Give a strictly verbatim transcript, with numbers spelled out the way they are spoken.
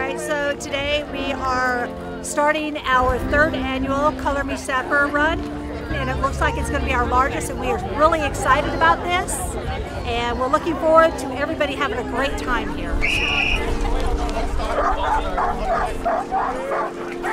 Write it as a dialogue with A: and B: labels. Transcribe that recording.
A: right, so today we are starting our third annual Color Me S A P R run, and it looks like it's going to be our largest, and we are really excited about this, and we're looking forward to everybody having a great time here.